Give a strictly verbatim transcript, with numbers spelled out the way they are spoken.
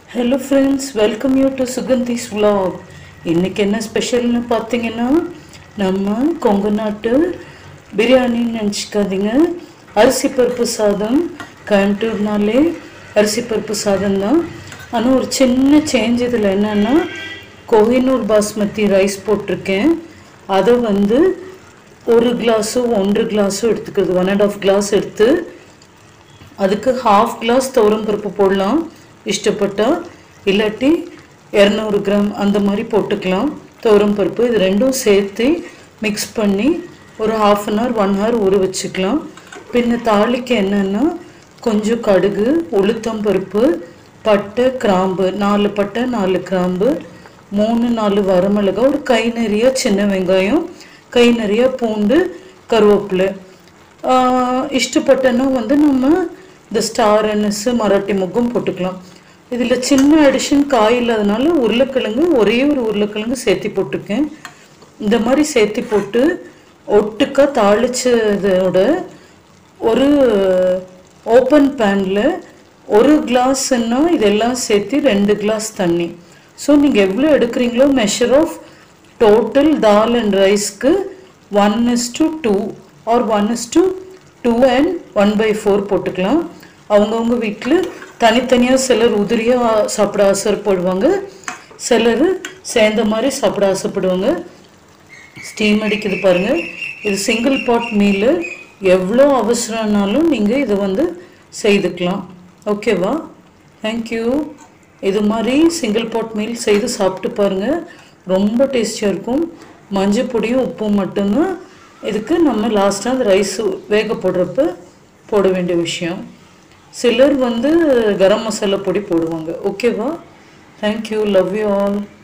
Hello friends, welcome you to Sugandhi's vlog. இன்னைக்கு என்ன ஸ்பெஷல்னு பார்த்தீங்கன்னா நம்ம கொங்கு நாட்டு பிரியாணின்னு நினச்சிக்காதீங்க. அரிசி பருப்பு சாதம், கோயம்புத்தூர்னாலே அரிசி பருப்பு சாதம் தான். ஆனால் ஒரு சின்ன சேஞ்ச் இதில் என்னென்னா கோஹினூர் பாஸ்மதி ரைஸ் போட்டிருக்கேன். அதை வந்து ஒரு கிளாஸோ ஒன்றரை கிளாஸோ எடுத்துக்கிறது, ஒன் அண்ட் ஆஃப் கிளாஸ் எடுத்து அதுக்கு ஹாஃப் கிளாஸ் துவரம் பருப்பு போடலாம் இஷ்டப்பட்டால், இல்லாட்டி இரநூறு கிராம் அந்த மாதிரி போட்டுக்கலாம் துவரம் பருப்பு. இது ரெண்டும் சேர்த்து மிக்ஸ் பண்ணி ஒரு half an hour one hour ஊற வச்சுக்கலாம். பின்ன தாளிக்கு என்னென்னா கொஞ்சம் கடுகு, உளுத்தம் பருப்பு, பட்டை, கிராம்பு, நாலு பட்டை நாலு கிராம்பு, மூணு நாலு வரமிளகா, ஒரு கை நிறைய சின்ன வெங்காயம், கை நிறைய பூண்டு, கருவேப்பிலை. இஷ்டப்பட்டனா வந்து நம்ம இந்த ஸ்டார் அனஸு, மராட்டி முக்கும் போட்டுக்கலாம். இதில் சின்ன அடிஷன் காய் இல்லாதனால உருளைக்கிழங்கு, ஒரே ஒரு உருளைக்கிழங்கு சேர்த்தி போட்டிருக்கேன். இந்த மாதிரி சேர்த்தி போட்டு ஒட்டுக்கா தாளிச்சதோட ஒரு ஓப்பன் பேனில் ஒரு கிளாஸ்ன்னா இதெல்லாம் சேர்த்து ரெண்டு கிளாஸ் தண்ணி. ஸோ நீங்கள் எவ்வளோ எடுக்கிறீங்களோ measure of total dal and ரைஸ்க்கு one is to two or one is to two and one by four போட்டுக்கலாம். அவங்கவுங்க வீட்டில் தனித்தனியாக சிலர் உதிரியாக சாப்பிட ஆசைப்படுவாங்க, சிலர் சேர்ந்த மாதிரி சாப்பிட ஆசைப்படுவாங்க. ஸ்டீம் அடிக்குது பாருங்கள். இது சிங்கிள் பாட் மீல், எவ்வளோ அவசரம்னாலும் நீங்கள் இதை வந்து செய்துக்கலாம். ஓகேவா? தேங்க்யூ. இது மாதிரி சிங்கிள் பாட் மீல் செய்து சாப்பிட்டு பாருங்கள், ரொம்ப டேஸ்டியாக இருக்கும். மஞ்சள் பொடியும் உப்பும் மட்டும்தான் இதுக்கு நம்ம லாஸ்ட்டாக அந்த ரைஸ் வேக போடுறப்ப போட வேண்டிய விஷயம். சிலர் வந்து கரம் மசாலா பொடி போடுவாங்க. ஓகேவா? தேங்க்யூ. Love you all.